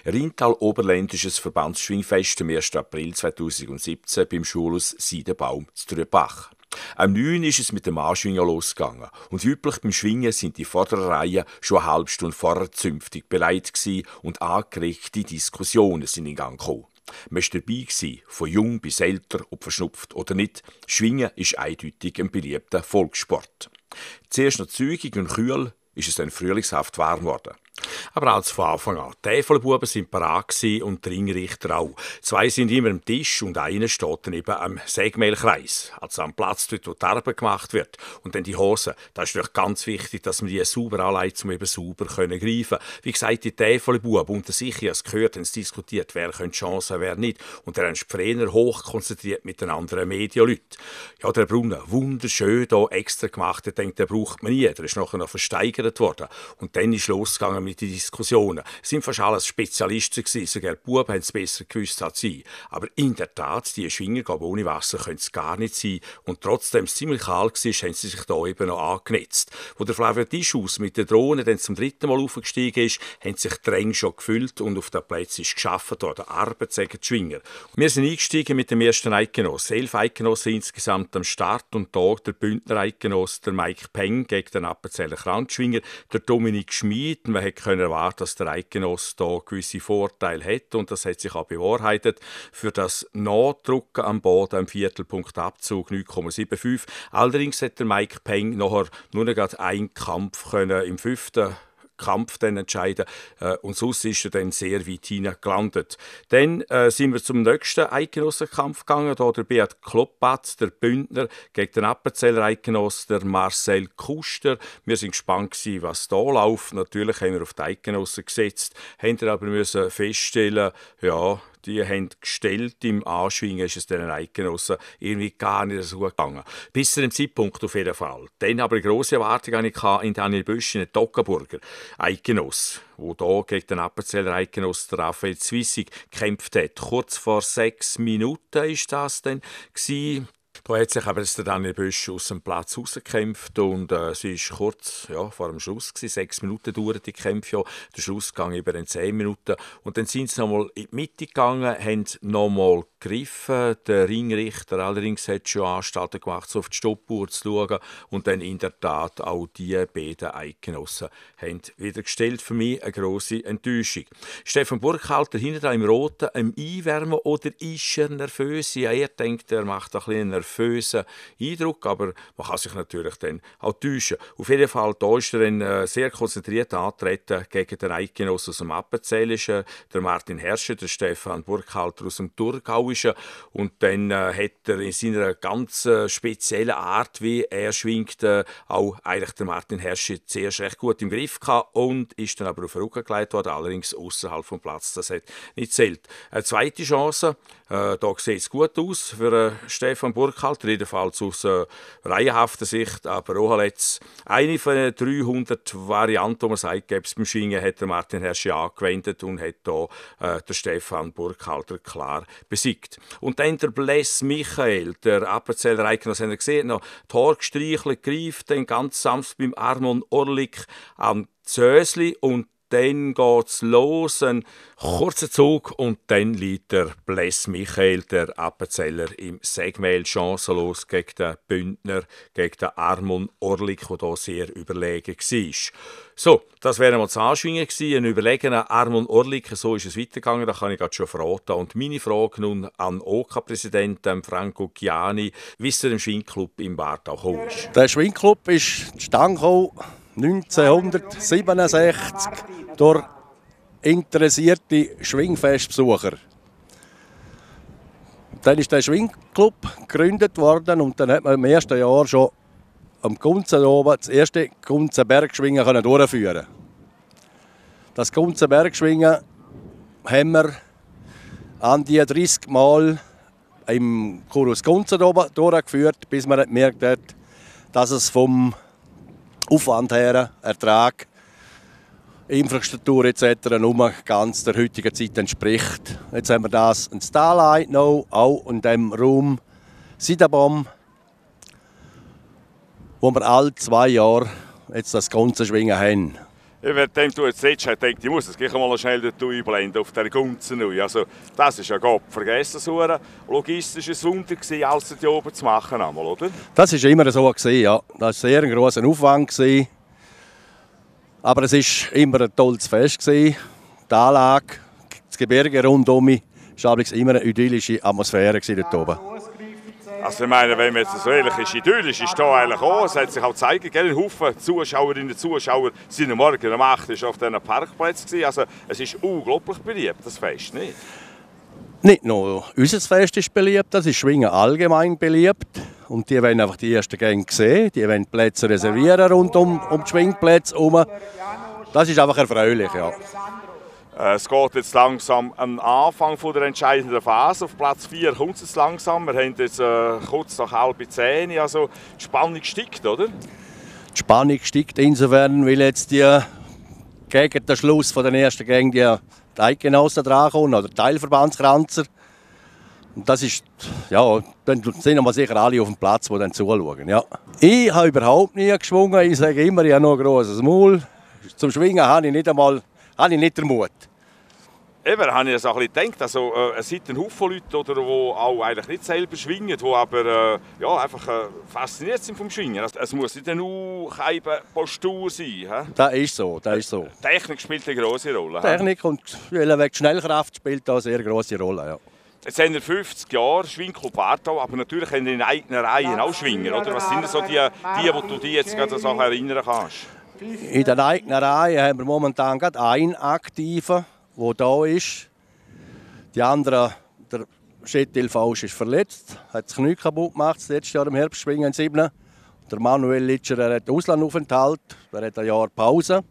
Rheintal-Oberländisches Verbandsschwingfest am 1. April 2017 beim Schulhaus Seidenbaum zu Trübach. Am 9. ist es mit dem Anschwingen losgegangen. Und wie üblich beim Schwingen sind die vorderen Reihen schon eine halbe Stunde vorher zünftig beleidigt gewesen und angeregte Diskussionen sind in Gang gekommen. Man war dabei, von jung bis älter, ob verschnupft oder nicht. Schwingen ist eindeutig ein beliebter Volkssport. Zuerst noch zügig und kühl, ist es dann frühlingshaft warm geworden. Aber auch von Anfang an. Die Täfelbuben waren parat und die Ringrichter auch. Zwei sind immer am Tisch und einer steht dann eben am Sägmehlkreis, also am Platz, dort wo die Arbeit gemacht wird. Und dann die Hosen. Da ist natürlich ganz wichtig, dass man die sauber anlegt, um eben sauber greifen können. Wie gesagt, die Täfelbuben unter sich, ich habe es gehört, haben diskutiert, wer könnte Chancen, wer nicht. Und dann haben die Trainer hoch konzentriert mit den anderen Medienleuten. Ja, der Brunnen, wunderschön hier extra gemacht. Ich denke, den braucht man nie. Der ist nachher noch versteigert worden. Und dann ist losgegangen mit den Diskussionen. Es sind fast alles Spezialisten gewesen. Sogar die Buben haben es besser gewusst als sie. Aber in der Tat, die Schwinger ohne Wasser können es gar nicht sein. Und trotzdem es ziemlich kalt war, haben sie sich da eben noch angenetzt. Wo der Flavio Tischhaus mit der Drohne dann zum dritten Mal aufgestiegen ist, haben sich die Ränge schon gefüllt und auf den Plätzen ist geschaffen worden. Arbeit sagen die Schwinger. Wir sind eingestiegen mit dem ersten Eidgenossen. 11 Eidgenossen insgesamt am Start und da der Bündner Eidgenosse, der Mike Peng gegen den Appenzeller Kranzschwinger, der Dominik Schmid. Man hätte erwarten, dass der Eidgenosse da gewisse Vorteile hat und das hat sich auch bewahrheitet. Für das Nachdrucken am Boden, am Viertelpunktabzug 9,75. Allerdings hat der Mike Peng nachher nur noch einen Kampf können im 5. Kampf dann entscheiden und sonst ist er dann sehr weit hinein gelandet. Dann sind wir zum nächsten Eidgenossenkampf gegangen, da der Beat Kloppat, der Bündner, gegen den Appenzeller Eidgenoss, der Marcel Kuster. Wir sind gespannt gewesen, was da läuft. Natürlich haben wir auf die Eidgenossen gesetzt, haben aber müssen feststellen, ja, die haben gestellt, im Anschwingen ist es diesen Eidgenossen irgendwie gar nicht so gut gegangen. Bis zu dem Zeitpunkt auf jeden Fall. Dann aber eine grosse Erwartung hatte ich in Daniel Büsch, in den Toggenburger Eidgenoss, der hier gegen den Appenzeller Eidgenoss Raphael Zwissig gekämpft hat. Kurz vor 6 Minuten war das dann gewesen. Da hat sich aber der Daniel Büsch aus dem Platz rausgekämpft und es war kurz vor dem Schluss gewesen. 6 Minuten dauerte die Kämpfe ja. Der Schlussgang über 10 Minuten. Und dann sind sie nochmal in die Mitte gegangen, haben nochmal gegriffen. Der Ringrichter allerdings hat schon Anstalten gemacht, so auf die Stoppuhr zu schauen. Und dann in der Tat auch die beiden Eidgenossen haben wieder gestellt. Für mich eine grosse Enttäuschung. Stefan Burkhalter hinten im Roten, am Einwärmen oder ist er nervös? Ja, er denkt, er macht ein bisschen einen nervösen Eindruck, aber man kann sich natürlich dann auch täuschen. Auf jeden Fall, da ist er dann sehr konzentriert angetreten gegen den Eidgenossen aus dem Appenzellischen, der Martin Herrscher, der Stefan Burkhalter aus dem Thurgauischen und dann hat er in seiner ganz speziellen Art, wie er schwingt, auch eigentlich der Martin Herrscher zuerst recht gut im Griff gehabt und ist dann aber auf den Rücken gelegt worden, allerdings außerhalb vom Platz, das hat nicht zählt. Eine zweite Chance, da sieht es gut aus für Stefan Burkhalter, jedenfalls aus reihenhafter Sicht, aber auch jetzt eine von den 300 Varianten, die man sagt, gäbe es beim Schwingen, hat der Martin Herrscher angewendet und hat da der Stefan Burkhalter klar besiegt. Und dann der Bless Michael, der Appenzeller Eidgenoss, haben wir gesehen, noch die Haare gestreichelt, greift dann ganz sanft beim Armon Orlik am Zösli und dann geht's los, ein kurzer Zug und dann liegt der Bless Michael, der Appenzeller, im Sägmehl chancenlos gegen den Bündner, gegen den Armon Orlik, der hier sehr überlegen war. So, das wäre mal das Anschwingen gewesen, ein überlegener Armon Orlik, so ist es weitergegangen, da kann ich gerade schon verraten. Und meine Frage nun an OK-Präsidenten Franco Chiani, wie es zu dem Schwingclub im Wartau gekommen ist. Der Schwingclub ist zustande gekommen 1967 durch interessierte Schwingfestbesucher. Dann ist der Schwingclub gegründet worden und dann hat man im ersten Jahr schon am Gunzen oben das erste Gunzenbergschwingen durchführen. Das Gunzenbergschwingen haben wir an die 30 Mal im Chorus Gunzen oben durchgeführt, bis man gemerkt hat, dass es vom Aufwand her, Ertrag, Infrastruktur etc. nur ganz der heutigen Zeit entspricht. Jetzt haben wir das in Starlight noch, auch in dem Raum Seidenbaum, wo wir alle 2 Jahre jetzt das ganze Schwingen haben. Während du jetzt redest, habe ich gedacht, ich muss das gleich mal schnell dort einblenden auf der Gunzen. Also, das ist ja Gott vergessen, so ein logistisches Wunder gewesen, alles hier oben zu machen, einmal, oder? Das war immer so, ja. Das war sehr ein grosser Aufwand gewesen. Aber es war immer ein tolles Fest gewesen. Die Anlage, das Gebirge rundum, war immer eine idyllische Atmosphäre dort oben. Also ich meine, wenn man jetzt so ehrlich ist, idyllisch ist da eigentlich auch. Es hat sich auch gezeigt, ein Haufen Zuschauerinnen und Zuschauer sind am Morgen um 8 Uhr auf diesen Parkplätzen. Also es ist unglaublich beliebt, das Fest, nicht? Nicht nur unser Fest ist beliebt, das ist Schwingen allgemein beliebt. Und die wollen einfach die ersten Gänge sehen, die wollen Plätze reservieren rund um die Schwingplätze herum. Das ist einfach erfreulich, ja. Es geht jetzt langsam am Anfang der entscheidenden Phase. Auf Platz 4 kommt es langsam. Wir haben jetzt kurz nach 9:30. Also die Spannung steigt, oder? Die Spannung steigt insofern, weil jetzt gegen den Schluss der ersten Gänge die Eidgenossen drankommen, oder Teilverbandskranzer. Und das ist, ja, dann sind wir sicher alle auf dem Platz, die dann zuschauen. Ja. Ich habe überhaupt nie geschwungen. Ich sage immer, ich habe noch ein grosses Maul. Zum Schwingen habe ich nicht den Mut. Eben, habe ich so ein bisschen gedacht. Also, es sind ein Haufen Leute, die auch eigentlich nicht selber schwingen, die aber einfach fasziniert sind vom Schwingen. Also, es muss nicht nur keine Postur sein. He? Das ist so, das ist so. Technik spielt eine grosse Rolle. Technik und die Schnellkraft spielt da eine sehr grosse Rolle. Ja. Jetzt haben wir 50 Jahre Schwingclub Aargau, aber natürlich haben wir in eigenen Reihen auch Schwinger, oder? Was sind so die du dich jetzt gerade so erinnern kannst? In den eigenen Reihen haben wir momentan gerade einen Aktiven, der da ist. Die anderen, der Schetil Fausch ist verletzt, hat das Knie kaputt gemacht, das letzte Jahr im Herbst schwingen in 7. Der Manuel Litscher hat Auslandaufenthalt, der hat ein Jahr Pause.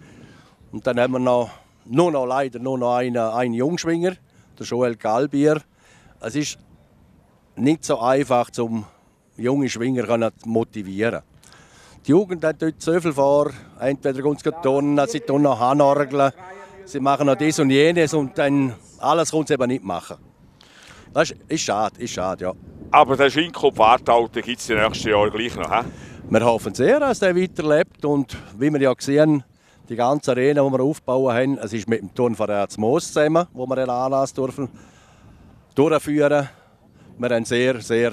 Und dann haben wir leider nur noch einen Jungschwinger, der Joel Galbier. Es ist nicht so einfach, um junge Schwinger zu motivieren. Die Jugend hat dort so viel vor. Entweder gehen sie turnen, sie tun noch Hanorgeln, sie machen noch das und jenes und dann alles können sie eben nicht machen. Das ist schade, ja. Aber der Schwingclub Aargau gibt es die nächsten Jahre gleich noch, he? Wir hoffen sehr, dass der weiterlebt und wie wir ja sehen, die ganze Arena, die wir aufbauen haben, es ist mit dem Turnverein Moos zusammen, wo wir den Anlass durchführen. Wir haben sehr, sehr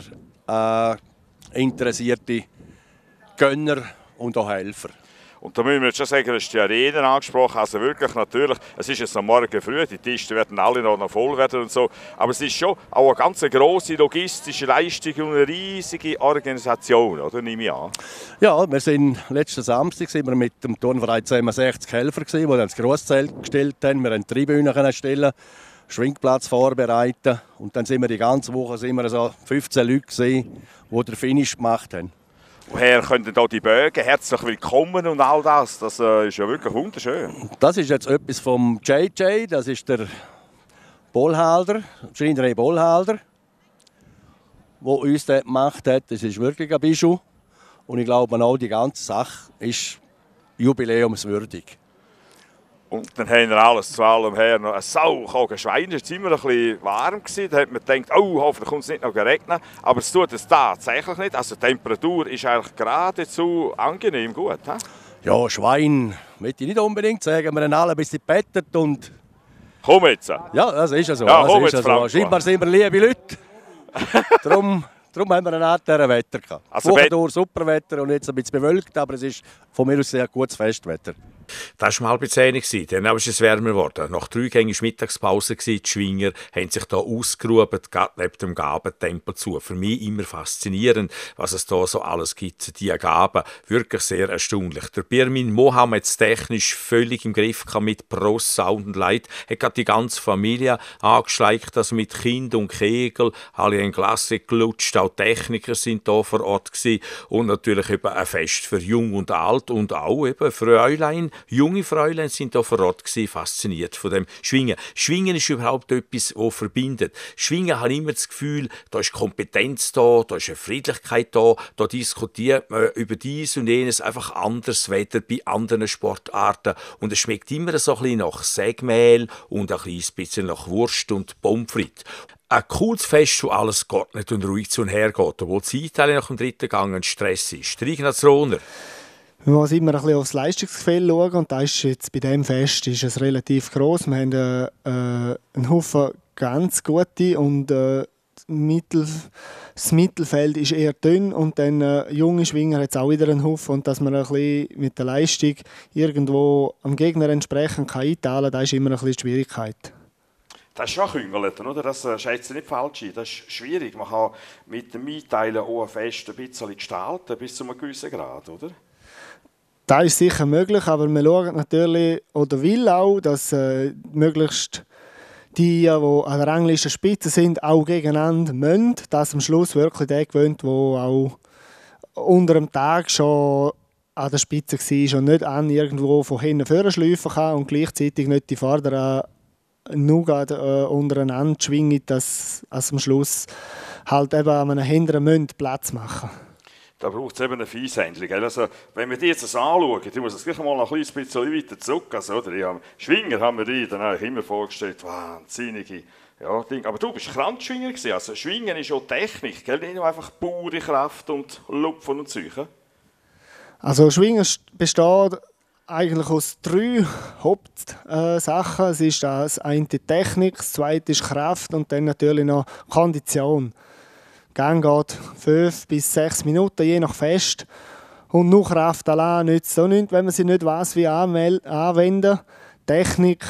interessierte Gönner und auch Helfer. Und da müssen wir jetzt schon sagen, dass die Arena angesprochen, also wirklich natürlich, es ist jetzt am Morgen früh, die Tische werden alle noch voll werden und so, aber es ist schon auch eine ganz grosse logistische Leistung und eine riesige Organisation, oder, nehme ich an? Ja, wir sind letzten Samstag mit dem Turnverein zusammen 60 Helfer gewesen, die dann das Grosszelt gestellt haben, wir haben Tribünen stellen, Schwingplatz vorbereiten und dann sind wir die ganze Woche so 15 Leute gewesen, die den Finish gemacht haben. Woher können da die Bögen? Herzlich willkommen und all das. Das ist ja wirklich wunderschön. Das ist jetzt etwas vom JJ, das ist der Bollhalder, Schreinerei Bollhalder, der uns das gemacht hat. Das ist wirklich ein Bischof. Und ich glaube auch, die ganze Sache ist jubiläumswürdig. Und dann haben wir alles zu allem her noch ein saukogen Schwein. Es war immer ein bisschen warm. Da hat man gedacht, oh, hoffentlich kommt es nicht noch regnen. Aber es tut es tatsächlich nicht. Also die Temperatur ist eigentlich geradezu angenehm gut. He? Ja, Schwein möchte ich nicht unbedingt sagen. Wir haben alle ein bisschen gebettet und... Komm jetzt! Ja, das ist ja so. Ja, komm jetzt, Franco. Scheinbar sind wir liebe Leute. Darum haben wir eine Art dieser Wetter gehabt. Also Woche durch super Wetter und jetzt ein bisschen bewölkt, aber es ist von mir aus sehr gutes Festwetter. Das war mal halb 10 Uhr, dann ist es wärmer geworden. Nach 3 Gängen Mittagspause die Schwinger haben sich hier ausgerufen, gerade neben dem Gabentempel zu. Für mich immer faszinierend, was es da so alles gibt, die Gaben. Wirklich sehr erstaunlich. Der Birmin Mohammed technisch völlig im Griff mit Pro Sound und Light. Er hat die ganze Familie angeschleicht, also mit Kind und Kegel. Alle haben Klasse gelutscht, auch Techniker sind da vor Ort gewesen. Und natürlich eben ein Fest für Jung und Alt und auch eben Fräulein. Junge Fräulein sind da vor Ort gewesen, fasziniert von dem Schwingen. Schwingen ist überhaupt etwas, das verbindet. Schwingen hat immer das Gefühl, da ist Kompetenz da ist eine Friedlichkeit da diskutiert man über dies und jenes einfach anders Wetter bei anderen Sportarten. Und es schmeckt immer so ein bisschen nach Sägmehl und ein kleines bisschen nach Wurst und Pommes frites. Ein cooles Fest, wo alles geordnet und ruhig zu und her geht, obwohl die Zeit nach dem 3. Gang ein Stress ist. Der Ignaz Rohner. Man muss immer ein bisschen aufs Leistungsgefälle schauen und da ist jetzt bei diesem Fest ist es relativ gross. Wir haben einen Haufen ganz gute und das Mittelfeld ist eher dünn und dann junge Schwinger hat es auch wieder einen Haufen und dass man ein bisschen mit der Leistung irgendwo am Gegner entsprechend einteilen kann, das ist immer ein bisschen die Schwierigkeit. Das ist schon geküngelt, oder? Das schätze ich nicht falsch ein. Das ist schwierig. Man kann mit dem Einteilen auch ein Fest ein bisschen gestalten, bis zu einem gewissen Grad, oder? Das ist sicher möglich, aber man schaut natürlich oder will auch, dass möglichst die an der Rangliste Spitze sind, auch gegeneinander müssen, dass am Schluss wirklich der gewinnt, der auch unter dem Tag schon an der Spitze war und nicht irgendwo von hinten vorne schleifen kann und gleichzeitig nicht die Vorderen nur untereinander schwingen, dass am Schluss halt eben an einem hinteren Platz machen. Da braucht es eben eine Fieshändlung. Also, wenn wir die jetzt anschauen, ich muss es gleich mal noch ein bisschen weiter zurück. Also, oder? Schwinger haben wir die dann eigentlich immer vorgestellt, wahnsinnige Dinge. Aber du bist Kranzschwinger gewesen. Also Schwingen ist auch Technik, gell? Nicht nur einfach pure Kraft und Lupfen und Zeug. Also Schwingen besteht eigentlich aus 3 Hauptsachen. Es ist das eine Technik, das zweite ist Kraft und dann natürlich noch Kondition. Gang geht 5 bis 6 Minuten, je nach Fest. Und nur Kraft allein nützt so nichts, wenn man sie nicht weiss, wie anwenden. Technik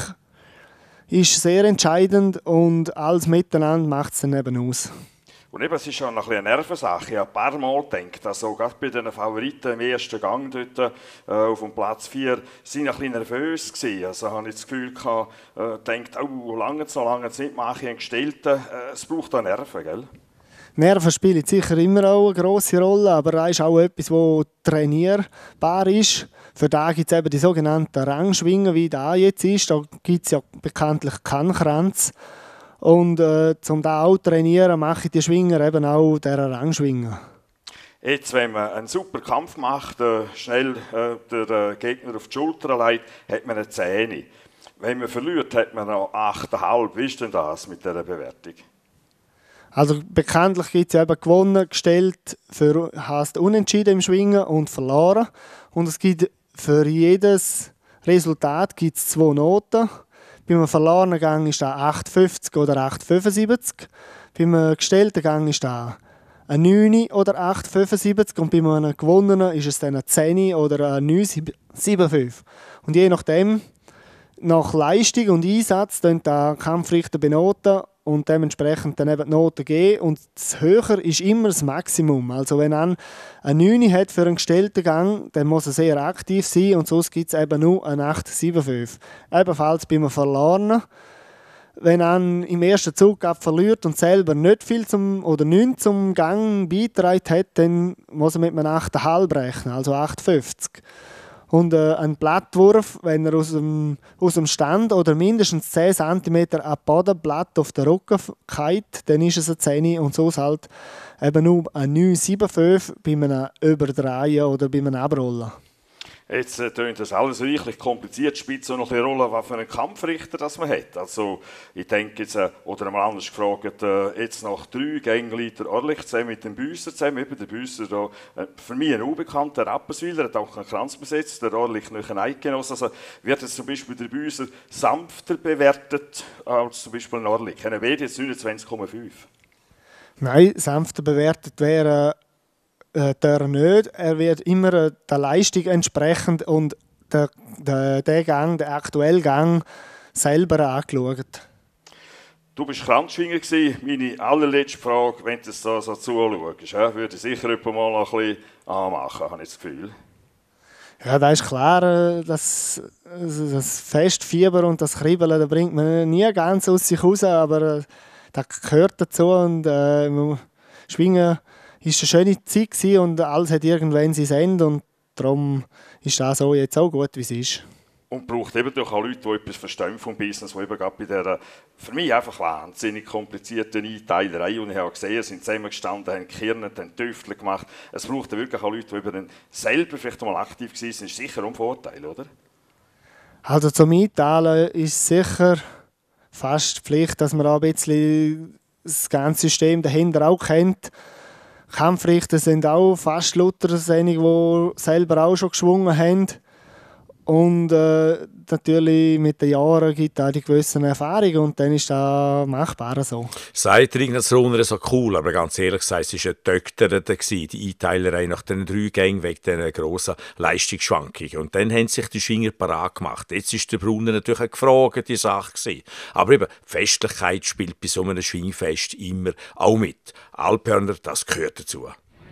ist sehr entscheidend und alles miteinander macht es dann eben aus. Und eben, es ist schon eine Nervensache. Ich habe ein paar Mal gedacht, also gerade bei den Favoriten im ersten Gang dort, auf dem Platz 4, sind ein bisschen nervös gewesen. Also habe ich das Gefühl gehabt, denkt, lange nicht, mache ich einen Gestellten. Es braucht auch Nerven, gell? Nerven spielen sicher immer auch eine grosse Rolle, aber das ist auch etwas, das trainierbar ist. Für da gibt es eben die sogenannten Rangschwingen, wie da jetzt ist. Da gibt es ja bekanntlich keinen Kranz. Und um da auch zu trainieren, mache ich die Schwinger eben auch dieser Rangschwingen. Jetzt, wenn man einen super Kampf macht, schnell den Gegner auf die Schulter legt, hat man eine 10. Wenn man verliert, hat man noch 8,5. Wie ist denn das mit dieser Bewertung? Also bekanntlich gibt es eben gewonnen, gestellt, heisst unentschieden im Schwingen und verloren. Und es gibt für jedes Resultat gibt's 2 Noten. Bei einem verlorenen Gang ist das 8,50 oder 8,75. Bei einem gestellten Gang ist das ein 9 oder 8,75. Und bei einem gewonnenen ist es dann ein 10 oder ein 9,75. Und je nachdem, nach Leistung und Einsatz, dann der Kampfrichter benoten und dementsprechend dann eben die Noten geben. Und das Höher ist immer das Maximum. Also wenn man eine 9 hat für einen gestellten Gang, dann muss er sehr aktiv sein und sonst gibt es eben nur eine 8,75. Ebenfalls bei einem Verlorenen. Wenn man im ersten Zug verliert und selber nicht viel oder nichts zum Gang beitragen hat, dann muss er mit einem 8,5 rechnen, also 8,50. Und ein Blattwurf, wenn er aus dem Stand oder mindestens 10 cm ab Bodenblatt auf den Rücken fällt, dann ist es eine 10 und so halt eben nur ein 9,75 bei einem Überdrehen oder bei einem Abrollen. Jetzt tönt das alles reichlich kompliziert, spielt so noch eine Rolle, was für einen Kampfrichter das man hat. Also ich denke jetzt, oder einmal anders gefragt, jetzt nach 3 Gängen der Orlich zusammen mit dem Büsser zusammen, eben der Büsser da, für mich ein unbekannter Rapperswiller, hat auch einen Kranz besetzt, der Orlich nicht ein Eidgenoss. Also wird jetzt zum Beispiel der Büsser sanfter bewertet als zum Beispiel ein Orlich. Er wird jetzt 29,5. Nein, sanfter bewertet wäre der nicht. Er wird immer der Leistung entsprechend und der Gang, der aktuelle Gang selber angeschaut. Du bist Kranzschwinger gewesen. Meine allerletzte Frage, wenn du das so zuschaust, würde ich sicher mal noch ein bisschen anmachen, habe ich das Gefühl. Ja, das ist klar, das Festfieber und das Kribbeln, da bringt man nie ganz aus sich raus, aber das gehört dazu und Schwingen war eine schöne Zeit gewesen und alles hat irgendwann sein Ende und darum ist das so jetzt auch gut, wie es ist. Und braucht eben auch Leute, die etwas verstehen vom Business, die eben gerade bei dieser für mich einfach wahnsinnig komplizierten Einteilerei, und ich habe gesehen, sind zusammengestanden, haben gekirnet, haben Tüftel gemacht. Es braucht wirklich auch Leute, die eben selber vielleicht mal aktiv waren, das ist sicher ein Vorteil, oder? Also zum Einteilen ist sicher fast Pflicht, dass man auch ein bisschen das ganze System dahinter auch kennt. Kampfrichter sind auch fast lauter einige, die selber auch schon geschwungen haben. Und natürlich mit den Jahren gibt es auch die gewissen Erfahrungen und dann ist das machbar so. Sagt Ignaz Runer so cool, aber ganz ehrlich gesagt, es war eine Töchterung, die Einteilerei nach den 3 Gängen wegen dieser grossen Leistungsschwankungen. Und dann haben sich die Schwinger parat gemacht. Jetzt ist der Brunner natürlich eine gefragte Sache gewesen. Aber eben, die Festlichkeit spielt bei so einem Schwingfest immer auch mit. Alphörner, das gehört dazu.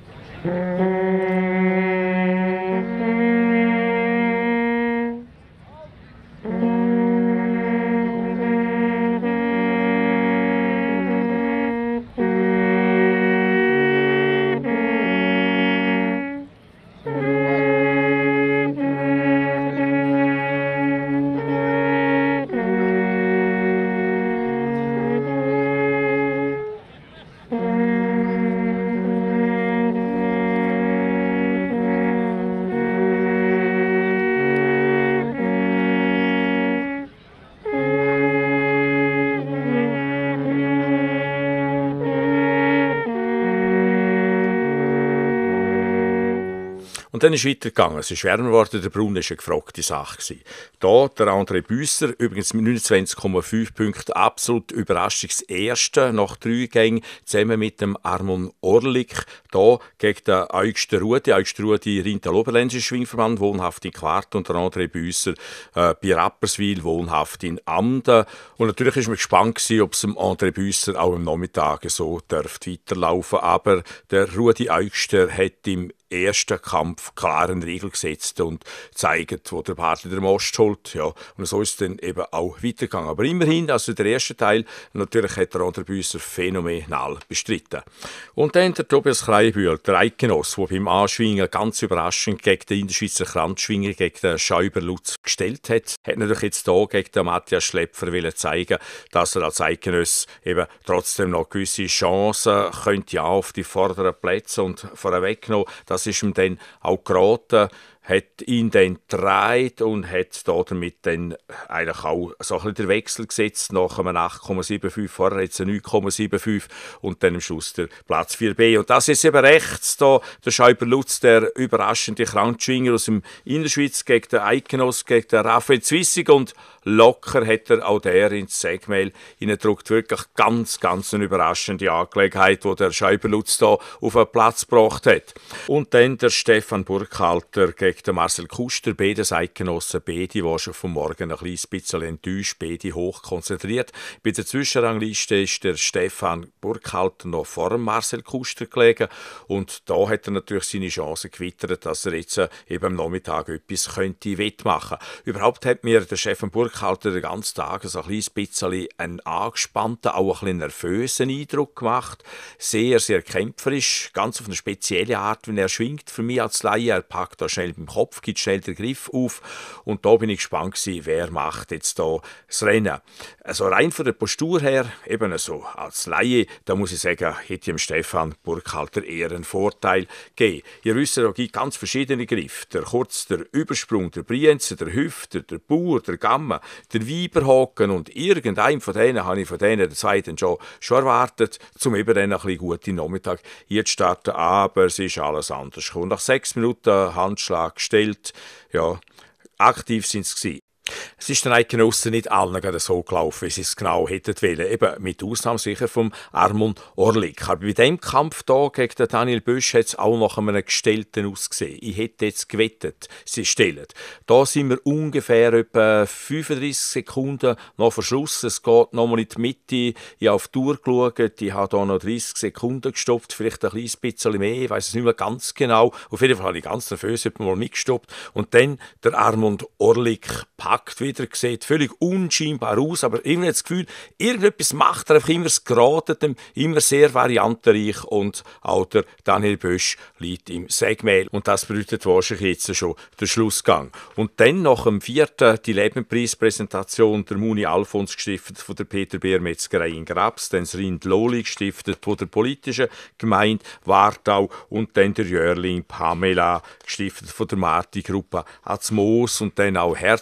Und dann ist es weitergegangen. Es ist wärmer geworden, der Brunnen war eine gefragte Sache. Hier der André Büsser, übrigens mit 29,5 Punkten, absolut Überraschungserster nach 3 Gängen, zusammen mit dem Armon Orlik. Hier gegen den Eugster Rudi. Eugster Rudi, Rheintal-Oberländischer Schwingverband, wohnhaft in Quart, und der André Büsser bei Rapperswil, wohnhaft in Amden. Und natürlich war man gespannt, ob es dem André Büsser auch am Nachmittag so weiterlaufen darf. Aber der Rudi Eugster hat im ersten Kampf klaren Regel gesetzt und zeigt, wo der Partner den Most holt. Ja, und so ist es dann eben auch weitergegangen. Aber immerhin, also der erste Teil, natürlich hat der André Büsser phänomenal bestritten. Und dann der Tobias Kreibühl, der Eidgenoss, der beim Anschwingen ganz überraschend gegen den Innerschweizer Kranzschwinger, gegen den Schäuber Lutz gestellt hat natürlich jetzt hier gegen den Matthias Schläpfer zeigen, dass er als Eidgenoss eben trotzdem noch gewisse Chancen könnte ja auf die vorderen Plätze und vorweggenommen. Das ist ihm dann auch geraten, hat ihn dann gedreht und hat damit dann eigentlich auch so ein bisschen den Wechsel gesetzt nach einem 8,75, vorher jetzt ein 9,75 und dann am Schluss der Platz 4b. Und das ist eben rechts da, der Schäuber Lutz, der überraschende Kranzschwinger aus dem Innerschweiz gegen den Eidgenoss, gegen den Raphael Zwissig, und locker hat er auch der ins Sägmehl hineindrückt. Wirklich ganz eine überraschende Angelegenheit, die der Schäuber Lutz da auf den Platz gebracht hat. Und dann der Stefan Burkhalter gegen den Marcel Kuster, beide Eidgenossen, beide waren schon vom Morgen ein kleines bisschen enttäuscht, beide hoch konzentriert. Bei der Zwischenrangliste ist der Stefan Burkhalter noch vor dem Marcel Kuster gelegen, und da hat er natürlich seine Chance gewittert, dass er jetzt eben am Nachmittag etwas könnte wettmachen. Überhaupt hat mir der Stefan Burkhalter den ganzen Tag so ein kleines bisschen einen angespannten, auch ein bisschen nervösen Eindruck gemacht. Sehr kämpferisch, ganz auf eine spezielle Art, wenn er schwingt. Für mich als Laie, er packt da schnell beim Kopf, gibt schnell den Griff auf, und da bin ich gespannt gewesen, wer macht jetzt da das Rennen. Also rein von der Postur her, eben so als Laie, da muss ich sagen, hätte dem Stefan Burkhalter eher einen Vorteil gegeben. Ihr wisst, da gibt ganz verschiedene Griffe. Der Kurz, der Übersprung, der Brienzer, der Hüfter, der Bauer, der Gamme, der Weiberhaken, und irgendeinem von denen habe ich von denen den zweiten schon erwartet, um eben dann ein bisschen guten Nachmittag hier zu starten, aber es ist alles anders. Und nach 6 Minuten Handschlag gestellt, ja, aktiv sind sie gewesen. Es ist den Eidgenossen nicht allen gerade so gelaufen, wie sie es genau hätten wollen. Eben mit Ausnahme sicher vom Armon Orlik. Aber bei dem Kampf hier gegen den Daniel Bösch hat es auch nach einem Gestellten ausgesehen. Ich hätte jetzt gewettet, sie stellen. Da sind wir ungefähr etwa 35 Sekunden nach Verschluss. Es geht nochmal in die Mitte. Ich habe auf die Uhr geschaut. Ich habe hier noch 30 Sekunden gestoppt, vielleicht ein kleines bisschen mehr. Ich weiss es nicht mehr ganz genau. Auf jeden Fall habe ich ganz nervös mal mitgestoppt. Und dann der Armon Orlik packt wieder, sieht völlig unscheinbar aus, aber irgendwie das Gefühl, irgendetwas macht er einfach immer das Geraten, immer sehr variantenreich, und auch der Daniel Bösch liegt im Sägmehl, und das bedeutet wahrscheinlich jetzt schon der Schlussgang. Und dann nach dem 4. die Lebenpreispräsentation, der Muni Alfons gestiftet von der Peter Beer Metzgerei in Grabs, dann das Rind Loli gestiftet von der politischen Gemeinde Wartau, und dann der Jörling Pamela gestiftet von der Marti-Gruppe Azmoos, und dann auch herzige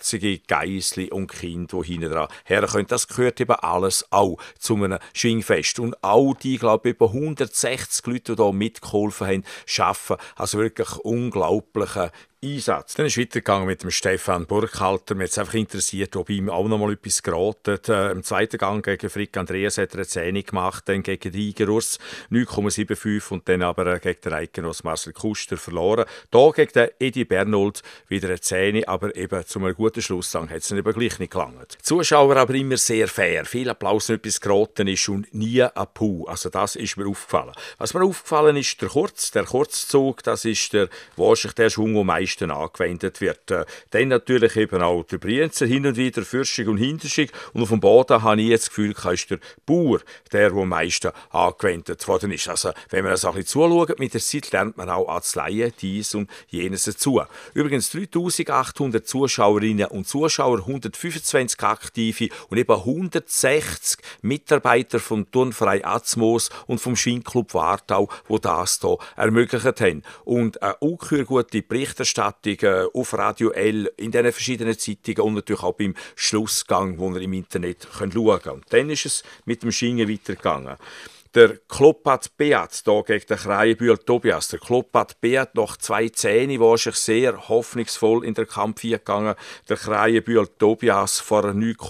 Geissli und Kinder, die hinten dran herkommen. Das gehört eben alles auch zu einem Schwingfest. Und auch die, glaube ich, über 160 Leute, die hier mitgeholfen haben, arbeiten. Also wirklich unglaubliche Einsatz. Dann ist es weitergegangen mit dem Stefan Burkhalter. Mir hat es einfach interessiert, ob ihm auch noch mal etwas geraten. Im zweiten Gang gegen Frick Andreas hat er eine 10 gemacht, dann gegen den Igerus 9,75 und dann aber gegen den Eikenos Marcel Kuster verloren. Hier gegen den Edi Bernold wieder eine 10, aber eben zu einem guten Schlussgang hat es dann eben gleich nicht gelangt. Die Zuschauer aber immer sehr fair. Viel Applaus, wenn etwas geraten ist und nie ein Puh. Also das ist mir aufgefallen. Was mir aufgefallen ist, der Kurzzug, das ist wahrscheinlich der Schwung, der meistens angewendet wird. Dann natürlich eben auch der Brienzer, hin und wieder Fürschig und Hinterschig. Und auf dem Boden habe ich jetzt das Gefühl, ist der Bauer, der am meisten angewendet worden ist. Also, wenn man das ein bisschen zuschaut, mit der Zeit lernt man auch Arztleien, dies und jenes dazu. Übrigens 3800 Zuschauerinnen und Zuschauer, 125 Aktive und eben 160 Mitarbeiter vom Turnverein Atmos und vom Schwingclub Wartau, die das hier ermöglicht haben. Und eine ungeheuer gute Berichterstattung auf Radio L, in diesen verschiedenen Zeitungen und natürlich auch beim Schlussgang, wo ihr im Internet schauen könnt. Und dann ist es mit dem Schwingen weitergegangen. Der Kloppat Beat hier gegen den Kreienbühl Tobias. Der Kloppat Beat nach 2 Zähne wahrscheinlich sehr hoffnungsvoll in den Kampf gegangen. Der Kreienbühl Tobias vor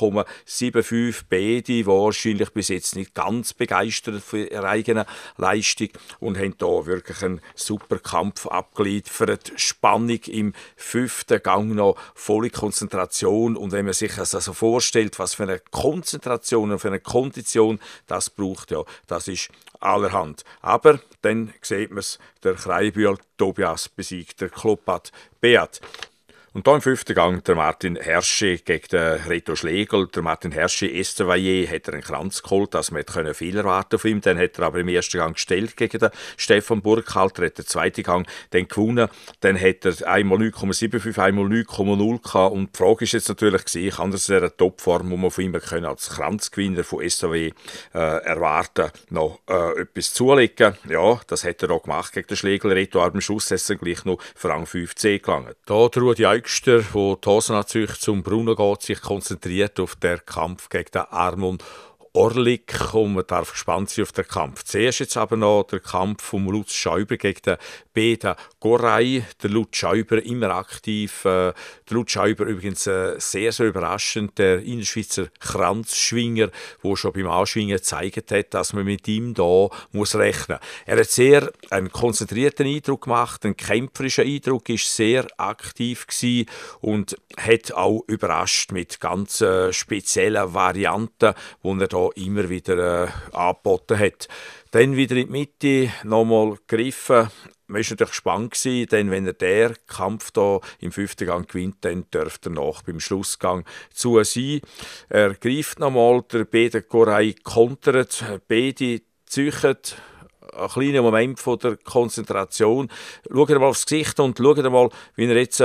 9,75 beide wahrscheinlich bis jetzt nicht ganz begeistert von ihrer eigenen Leistung und haben hier wirklich einen super Kampf abgeliefert. Spannung im 5. Gang noch, volle Konzentration und wenn man sich das also vorstellt, was für eine Konzentration und für eine Kondition das braucht, ja, das ist allerhand. Aber dann sieht man es, der Kreienbühl Tobias besiegt der Kloppat Beat. Und dann im 5. Gang der Martin Hirschi gegen den Reto Schlegel. Der Martin Hirschi, Estevalier, hat einen Kranz geholt, dass man viel erwarten von ihm. Dann hat er aber im 1. Gang gestellt gegen den Stefan Burkhalter, hat den 2. Gang dann gewonnen. Dann hat er einmal 9,75, einmal 9,0 gehabt. Und die Frage ist jetzt natürlich gewesen, kann er in einer Topform, wo man von ihm als Kranzgewinner von Estevalier erwarten, noch etwas zulegen? Ja, das hat er auch gemacht gegen den Schlegel. Reto, aber am Schluss hat er gleich noch für Rang 5C gelangt. Da der Rudi Eugster, der die Hosen anzieht, zum Bruno geht, sich konzentriert auf den Kampf gegen den Armon Orlik und man darf gespannt sein auf den Kampf. Zuerst jetzt aber noch der Kampf von Lutz Schäuber gegen den Beda Gorey. Der Lutz Schäuber immer aktiv. Der Lutz Schäuber übrigens sehr, sehr überraschend. Der Innerschweizer Kranzschwinger, der schon beim Anschwingen gezeigt hat, dass man mit ihm da muss rechnen. Er hat sehr einen konzentrierten Eindruck gemacht, einen kämpferischen Eindruck, ist sehr aktiv gewesen und hat auch überrascht mit ganz speziellen Varianten, die er da immer wieder angeboten hat. Dann wieder in die Mitte nochmal gegriffen. Man war natürlich gespannt, denn wenn er den Kampf da im 5. Gang gewinnt, dann dürfte er noch beim Schlussgang zu sein. Er greift nochmal, der Beda Gorey kontert, beide züchen. Ein kleiner Moment von der Konzentration. Schaut mal aufs Gesicht und schaut mal, wie er jetzt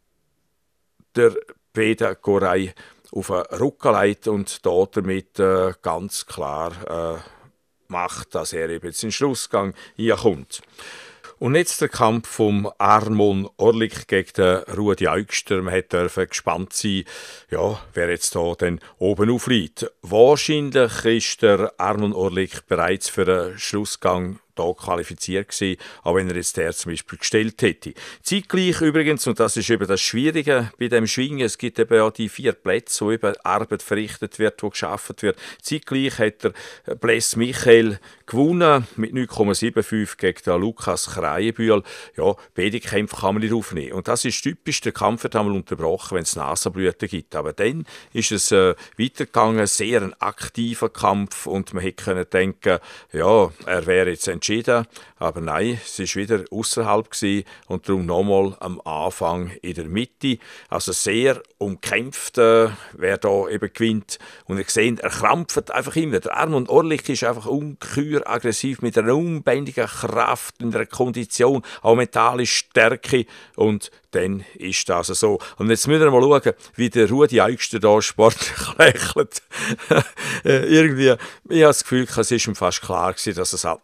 der Beda Gorey auf den Rücken legt und da damit ganz klar macht, dass er eben jetzt in den Schlussgang kommt. Und jetzt der Kampf vom Armon Orlik gegen den Rudi Eugster. Man durfte gespannt sein, ja, wer jetzt da dann oben aufliegt. Wahrscheinlich ist der Armon Orlik bereits für den Schlussgang da qualifiziert gewesen, auch wenn er jetzt der zum Beispiel gestellt hätte. Zeitgleich übrigens, und das ist eben das Schwierige bei dem Schwingen, es gibt eben auch die 4 Plätze, wo eben Arbeit verrichtet wird, wo geschafft wird. Zeitgleich hat der Bless Michael gewonnen mit 9,75 gegen den Lukas Kreienbühl. Ja, beide Kämpfe kann man nicht aufnehmen. Und das ist typisch, der Kampf wird einmal unterbrochen, wenn es Nasenblüten gibt. Aber dann ist es weitergegangen, sehr ein aktiver Kampf und man hätte können denken, ja, er wäre jetzt entschieden, aber nein, es war wieder außerhalb und darum nochmal am Anfang in der Mitte. Also sehr umkämpft, wer da eben gewinnt. Und ihr seht, er krampft einfach immer. Der Armon Orlik ist einfach ungeheuer aggressiv mit einer unbändigen Kraft, in der Kondition, auch mentale Stärke und dann ist das so. Und jetzt müssen wir mal schauen, wie der Rudi Eugster da sportlich lächelt. Irgendwie, ich habe das Gefühl, es war ihm fast klar gewesen, dass es halt nicht lange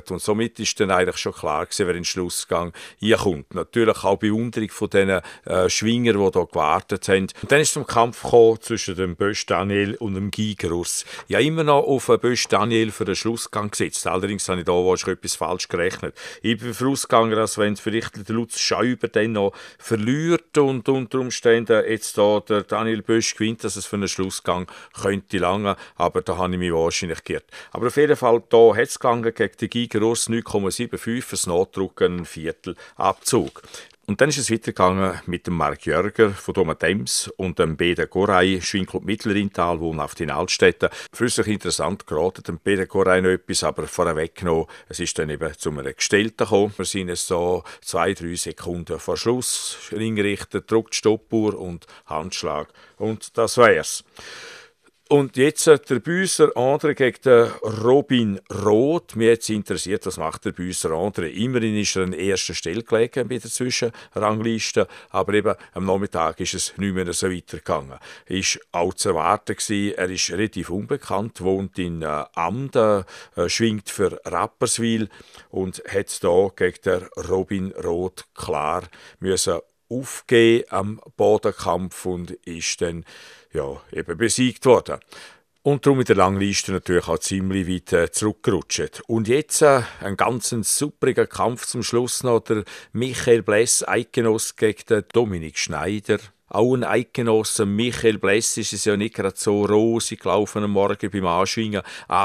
geschaut. Und somit ist dann eigentlich schon klar gewesen, wer in den Schlussgang hinkommt. Natürlich auch Bewunderung von diesen Schwinger, die hier gewartet haben. Und dann ist es zum Kampf gekommen zwischen dem Bösch Daniel und dem Gigerus. Ich habe immer noch auf Bösch Daniel für den Schlussgang gesetzt. Allerdings habe ich da wahrscheinlich etwas falsch gerechnet. Ich bin davon ausgegangen, dass wenn vielleicht der Lutz Schäuber dann noch verliert und unter Umständen jetzt da der Daniel Bösch gewinnt, dass es für einen Schlussgang könnte lange, aber da habe ich mich wahrscheinlich geirrt. Aber auf jeden Fall, da hat es gegangen gegen den Gigerus 9,75 fürs Notdrucken, ein Viertel Abzug. Und dann ist es weitergegangen mit dem Mark Jörger von Domatems und dem Beda Goray, Schwingclub Mittlerintal, wohnen auf den Altstädten. Für sich interessant geraten dem Beda Goray noch etwas, aber vorweg noch, es ist dann eben zu einem Gestellten gekommen. Wir sind es so 2-3 Sekunden vor Schluss, Ringrichter, druckt Stoppuhr und Handschlag. Und das wär's. Und jetzt der Büsser André gegen den Robin Roth. Mich jetzt interessiert, was macht der Büsser André. Immerhin ist er an erster Stelle gelegen bei der Zwischenrangliste, aber eben am Nachmittag ist es nicht mehr so weitergegangen. Ist auch zu erwarten gewesen. Er ist relativ unbekannt, wohnt in Amden, schwingt für Rapperswil und hat da gegen den Robin Roth klar müssen aufgeben am Bodenkampf und ist dann eben besiegt worden. Und darum in der Langliste natürlich auch ziemlich weit zurückgerutscht. Und jetzt ein ganz superiger Kampf zum Schluss noch. Der Michael Bless, Eidgenoss gegen den Dominik Schneider. Auch ein Eidgenosse, Michael Bless, ist es ja nicht gerade so rosig gelaufen am Morgen beim Anschwingen.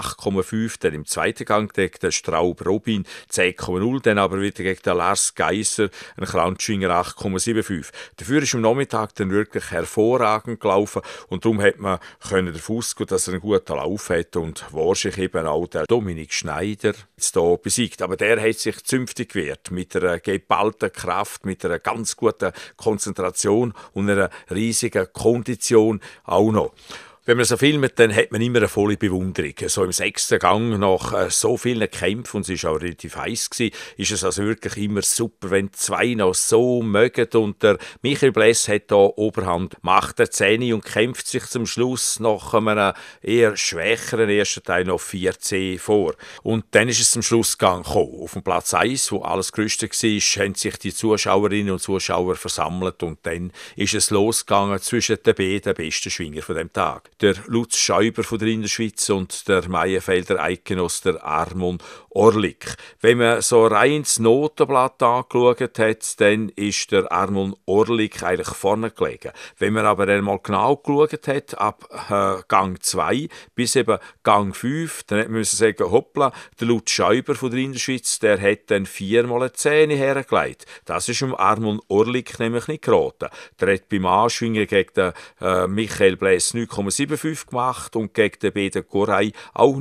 8,5, dann im zweiten Gang gegen den Straub Robin 10,0, dann aber wieder gegen den Lars Geisser, ein Kranzschwinger 8,75. Dafür ist am Nachmittag dann wirklich hervorragend gelaufen und darum hat man davon ausgehen, dass er einen guten Lauf hat und wahrscheinlich eben auch der Dominik Schneider jetzt hier besiegt. Aber der hat sich zünftig gewehrt, mit einer geballten Kraft, mit einer ganz guten Konzentration und einer riesigen Kondition auch noch. Wenn man so filmt, dann hat man immer eine volle Bewunderung. So im 6. Gang nach so vielen Kämpfen, und es war auch relativ heiß gewesen, ist es also wirklich immer super, wenn die zwei noch so mögen. Und der Michael Bless hat da Oberhand, macht der Zähne und kämpft sich zum Schluss nach einem eher schwächeren ersten Teil noch 4C vor. Und dann ist es zum Schlussgang gekommen. Auf dem Platz 1, wo alles gerüstet war, haben sich die Zuschauerinnen und Zuschauer versammelt und dann ist es losgegangen zwischen den beiden besten Schwinger von dem Tag. Der Lutz Schäuber von der Innerschweiz und der Maienfelder Eidgenoss, der Armon Orlik. Wenn man so rein das Notenblatt angeschaut hat, dann ist der Armon Orlik eigentlich vorne gelegen. Wenn man aber einmal genau geschaut hat, ab Gang 2 bis eben Gang 5, dann hat man sagen, hoppla, der Lutz Schäuber von der Innerschweiz, der hat dann 4-mal eine Zähne hergelegt. Das ist dem Armon Orlik nämlich nicht geraten. Der hat beim Anschwingen gegen den Michael Bless 9,75 gemacht und gegen den Beda Goray auch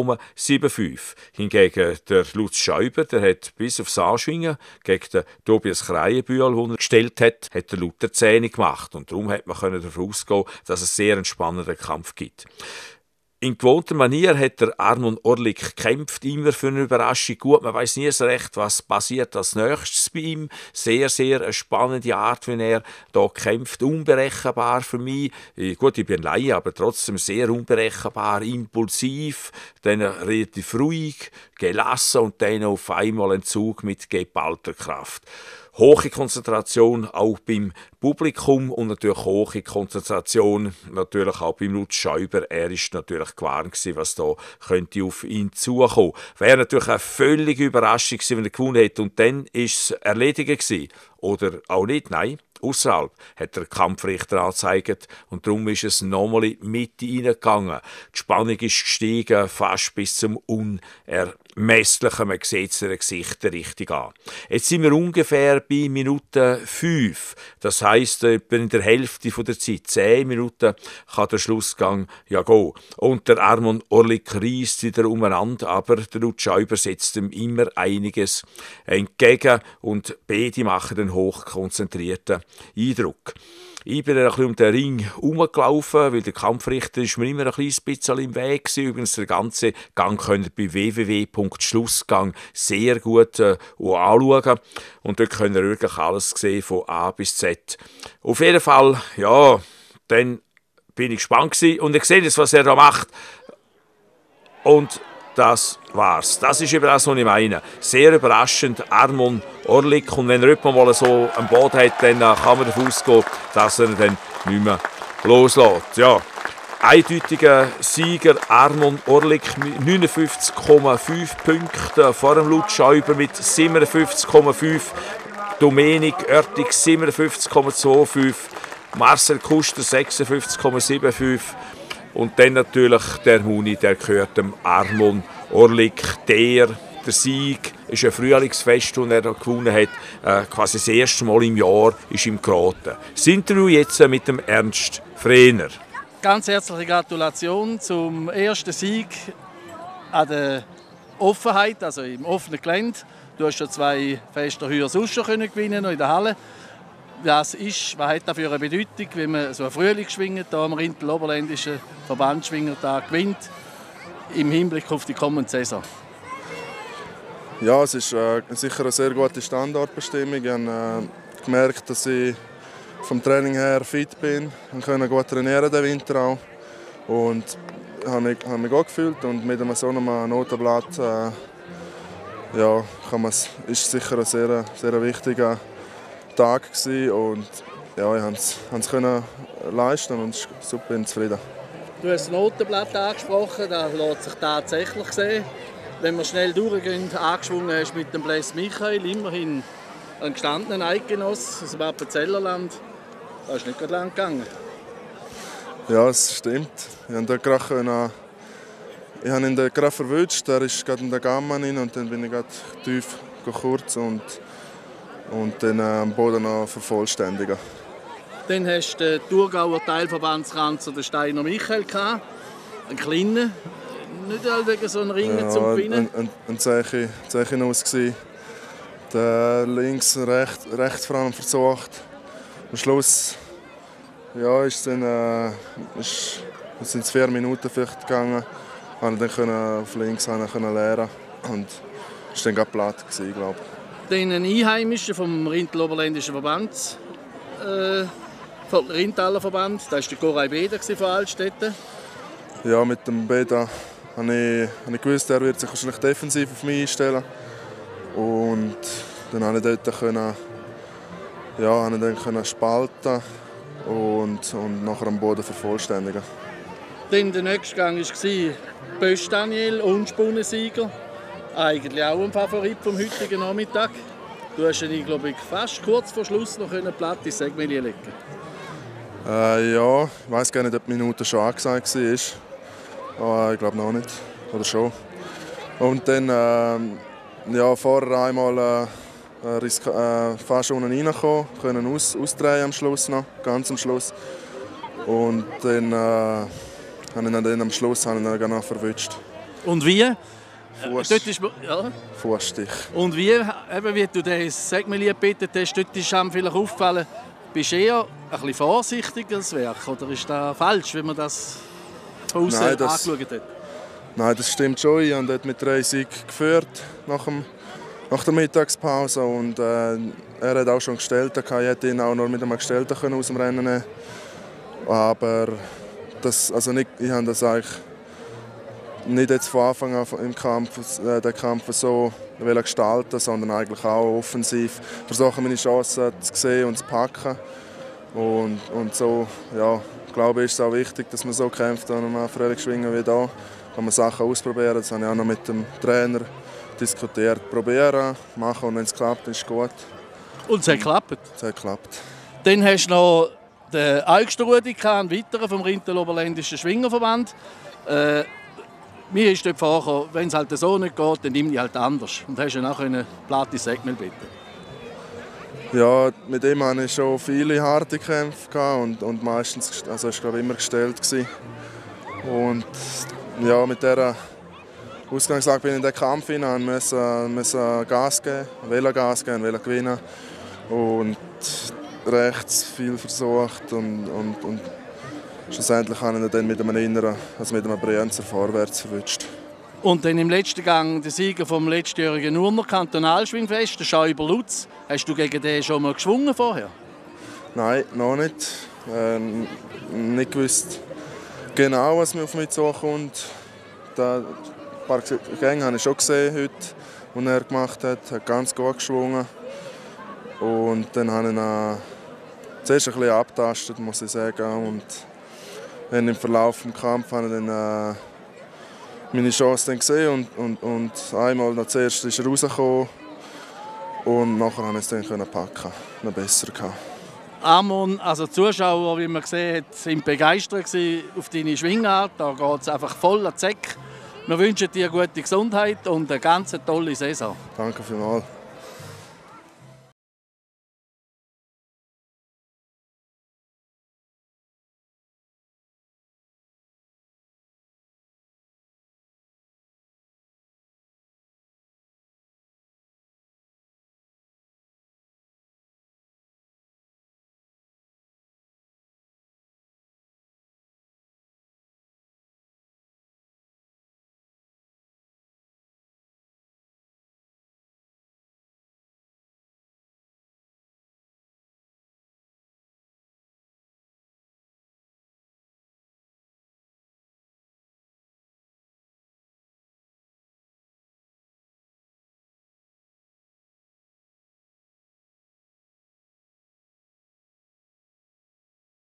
9,75. Hingegen der Lutz Schäuber, der hat bis aufs Anschwingen gegen den Tobias Kreienbühl, den er gestellt hat, hat der Luther 10 gemacht. Und darum hat man davon ausgehen, dass es sehr einen spannenden Kampf gibt. In gewohnter Manier hat der Armon Orlik gekämpft, immer für eine Überraschung. Gut, man weiß nie so recht, was passiert als nächstes bei ihm. Sehr, sehr eine spannende Art, wenn er da kämpft. Unberechenbar für mich. Gut, ich bin Laie, aber trotzdem sehr unberechenbar, impulsiv, dann relativ ruhig, gelassen und dann auf einmal ein Zug mit geballter Kraft. Hohe Konzentration auch beim Publikum und natürlich hohe Konzentration natürlich auch beim Lutz Schäuber. Er ist natürlich gewarnt gewesen, was da könnte auf ihn zukommen. Wäre natürlich eine völlige Überraschung gewesen, wenn er gewonnen hätte. Und dann ist es erledigt gewesen. Oder auch nicht, nein. Außerhalb hat der Kampfrichter angezeigt und darum ist es nochmal in die Mitte reingegangen. Die Spannung ist gestiegen, fast bis zum Unermesslichen. Man sieht es den Gesichtern richtig an. Jetzt sind wir ungefähr bei Minute 5. Das heisst, etwa in der Hälfte der Zeit, 10 Minuten, kann der Schlussgang ja gehen. Und der Armon Orlik reisst wieder umeinander, aber der Lutz Schäuber setzt ihm immer einiges entgegen und beide machen den hochkonzentrierten Eindruck. Ich bin ein bisschen um den Ring herumgelaufen, weil der Kampfrichter ist mir immer ein kleines bisschen im Weg gewesen. Übrigens, der ganze Gang könnt ihr bei www.schlussgang sehr gut anschauen. Und dort könnt ihr wirklich alles sehen, von A bis Z. Auf jeden Fall, ja, dann bin ich gespannt gewesen. Und ich sehe jetzt, was er da macht. Und das war's. Das ist eben das, was ich meine. Sehr überraschend, Armon Orlik. Und wenn er jemand mal so am Boden hat, dann kann man davon ausgehen, dass er ihn dann nicht mehr loslässt. Ja. Eindeutiger Sieger Armon Orlik, 59,5 Punkte vor dem Lutz Schäuber mit 57,5. Domenik Oertig 57,25. Marcel Kuster 56,75. Und dann natürlich der Muni, der gehört dem Armon Orlik. Der Sieg ist ein Frühlingsfest, das er gewonnen hat. Quasi das erste Mal im Jahr ist ihm geraten. Das Interview jetzt mit dem Ernst Frehner. Ganz herzliche Gratulation zum ersten Sieg an der Offenheit, also im offenen Gelände. Du hast schon 2 Fester höher sonst schon gewinnen noch in der Halle. Was hat das für eine Bedeutung, wenn man so ein Frühlingsschwingen hier am Rintel-Oberländischen Verbandsschwingertag gewinnt, im Hinblick auf die kommende Saison? Ja, es ist sicher eine sehr gute Standortbestimmung. Ich habe gemerkt, dass ich vom Training her fit bin und konnte gut trainieren den Winter auch. Und habe mich gut gefühlt und mit so einem Notenblatt ist sicher ein sehr, sehr wichtiger Tag gewesen. Und ja, ich konnte es leisten und super zufrieden. Du hast das Notenblatt angesprochen, das lässt sich tatsächlich sehen. Wenn wir schnell durchgehen, angeschwungen hast mit dem Blaise Michael, immerhin ein gestandener Eidgenoss aus dem Appenzellerland. Das ist nicht gerade lang gegangen. Ja, es stimmt. Ich habe ihn gerade verwünscht. Er ist gerade in der Gamma rein und dann bin ich gerade tief kurz und dann am Boden noch vervollständigen. Dann hast du den Thurgauer Teilverbandskanzler, den Steiner Michael, gehabt. Einen kleinen, nicht wegen so einen Ringen zum Gewinnen. Ein Zeichen aus gewesen. Der links, rechts vor allem versucht. Am Schluss sind es 4 Minuten vielleicht gegangen. Ich konnte auf links lernen und es war dann gerade platt, glaube ich. Dann ein Einheimischer vom Rintel-Oberländischen Verbands, vom Rintaler Verband, das war der Koray Beda von Altstetten. Ja, mit dem Beda habe ich gewusst, er wird sich wahrscheinlich defensiv auf mich einstellen. Und dann konnte ich dort spalten und nachher am Boden vervollständigen. Dann der nächste Gang war Bösch Daniel, Unspunnensieger. Eigentlich auch ein Favorit vom heutigen Nachmittag. Du hast ihn, glaube ich, fast kurz vor Schluss noch platt ins Segmelier legen. Ja, ich weiss gar nicht, ob die Minute schon angesagt war. Aber ich glaube noch nicht. Oder schon. Und dann vorher einmal fast unten reingekommen, können ausdrehen am Schluss noch, ganz am Schluss. Und dann habe ich ihn am Schluss noch verwünscht. Und wie? Fußstich. Und wie du das Segmelier gebeten hast, dort ist einem vielleicht aufgefallen, bist du eher ein bisschen vorsichtiger Werk, oder ist das falsch, wenn man das von außen angeschaut hat? Nein, das stimmt schon. Ich habe dort mit 3 Siegen geführt nach der Mittagspause und er hat auch schon Gestellten gehabt. Ich hätte ihn auch nur mit einem Gestellten aus dem Rennen nehmen können. Aber ich habe das eigentlich nicht jetzt von Anfang an im Kampf, den Kampf so gestalten, sondern eigentlich auch offensiv versuchen, meine Chancen zu sehen und zu packen. Und so, ja, glaube ich, ist es auch wichtig, dass man so kämpft, wenn man Frühlingsschwingen wie hier. Kann man Sachen ausprobieren, das habe ich auch noch mit dem Trainer diskutiert. Probieren, machen und wenn es klappt, ist es gut. Und es hat geklappt? Es hat geklappt. Dann hast du noch den Eugster-Rudi, einen weiteren vom Rintel-Oberländischen Schwingerverband. Mir ist dort vorgekommen, wenn es halt so nicht geht, dann nimm ich halt anders. Und hast du auch platt ins Segmel bitten. Ja, mit ihm hatte ich schon viele harte Kämpfe und meistens, also es war glaube ich immer gestellt gewesen. Und ja, mit dieser Ausgangslage bin ich in den Kampf hinein, musste Gas geben, Gas geben, gewinnen. Und rechts viel versucht und schlussendlich habe ich ihn dann mit einem inneren, also mit einem Brienzer vorwärts verwünscht. Und dann im letzten Gang der Sieger vom letztjährigen Urner Kantonalschwingfest, der Schäuber Lutz. Hast du gegen den schon mal geschwungen vorher? Nein, noch nicht. Nicht gewusst genau, was mir auf mich zukommt. paar Gänge habe ich schon gesehen heute, die er gemacht hat. Er hat ganz gut geschwungen. Und dann habe ich ihn zuerst ein bisschen abgetastet, muss ich sagen. Und dann im Verlauf des Kampfes habe ich dann meine Chance dann gesehen und einmal noch zuerst ist er rausgekommen und nachher konnte ich es dann packen, noch besser gehabt. Amon, also die Zuschauer, wie man gesehen hat, sind begeistert auf deine Schwingart. Da geht es einfach voll an die Säcke. Wir wünschen dir gute Gesundheit und eine ganz tolle Saison. Danke vielmals.